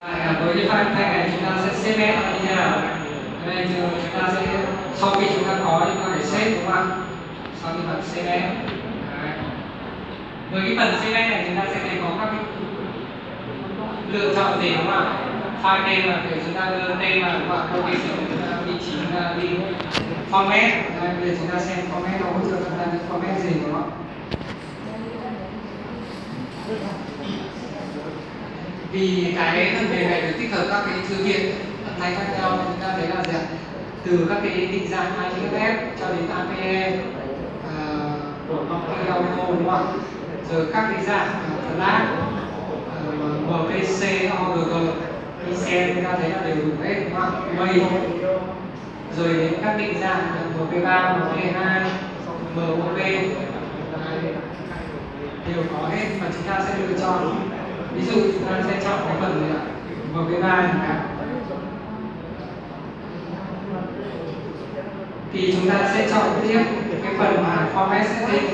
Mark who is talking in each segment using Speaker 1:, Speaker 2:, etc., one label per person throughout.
Speaker 1: Với cái file này chúng ta sẽ xếp nét như thế nào? Đây chúng ta sẽ sau khi chúng ta có chúng ta phải xếp, đúng không ạ? Sau khi phần xếp nét. Với cái phần xếp nét này chúng ta sẽ thấy có các cái lựa chọn gì, đúng không ạ? File tên là để chúng ta đưa tên vào, đúng không ạ? Location của chúng ta, vị trí chúng ta đi format. Bây giờ chúng ta xem format nó hỗ trợ chúng ta format gì, đúng không ạ? Vì cái phần mềm này được tích hợp các cái thư viện âm thanh khác nhau, chúng ta thấy là gì ạ? Từ các cái định dạng IFF cho đến APE của Monkey Audio, đúng không ạ? Rồi các cái dạng flag, MPC, OGG, ICM chúng ta thấy là đều đủ hết, đúng không ạ? Mây, rồi đến các định dạng MP3, MP2, MOV đều có hết, và chúng ta sẽ lựa chọn. Ví dụ chúng ta sẽ chọn cái phần gì ạ? MP3 chẳng hạn. Thì chúng ta sẽ chọn tiếp cái phần mà format setting.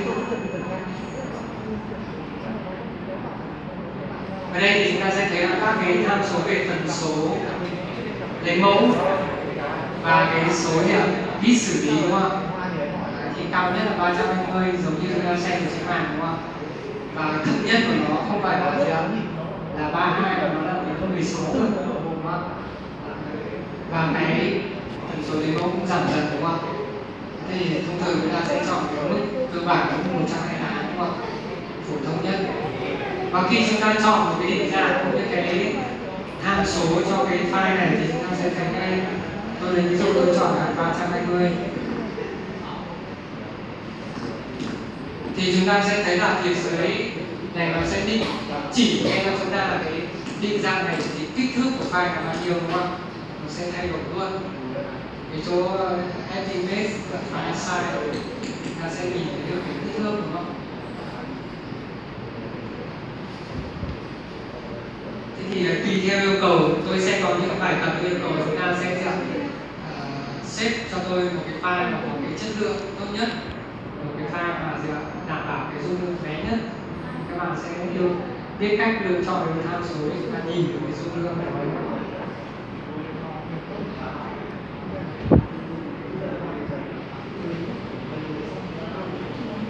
Speaker 1: Ở đây thì chúng ta sẽ thấy là các cái tham số về tần số lấy mẫu và cái số bit xử lý, đúng không? Thì cao nhất là 320 giống như chúng ta xem trên màn, đúng không? Và thấp nhất của nó không phải là gì ạ? Là 32, mà nó là cái 16 thôi, đúng không? Và cái tần số lấy mẫu cũng giảm dần, đúng không? Thì thông thường chúng ta sẽ chọn cái mức cơ bản là 128, đúng không? Phổ thông nhất. Và khi chúng ta chọn một cái định dạng cũng như cái tham số cho cái file này thì chúng ta sẽ thấy ngay. Tôi lấy ví dụ tôi chọn là 320. Thì chúng ta sẽ thấy là phía dưới này nó sẽ định chỉ ngay cho chúng ta là cái định dạng này thì kích thước của file là bao nhiêu, đúng không? Nó sẽ thay đổi luôn. Cái chỗ estimate và file size chúng ta sẽ nhìn thấy được cái kích thước, đúng không? Thế thì tùy theo yêu cầu, tôi sẽ có những bài tập yêu cầu chúng ta sẽ xếp cho tôi một cái file mà có cái chất lượng tốt nhất, một cái file mà đảm bảo cái dung lượng bé nhất. Các bạn sẽ biết cách lựa chọn cái tham số để chúng ta nhìn được cái dung lượng này.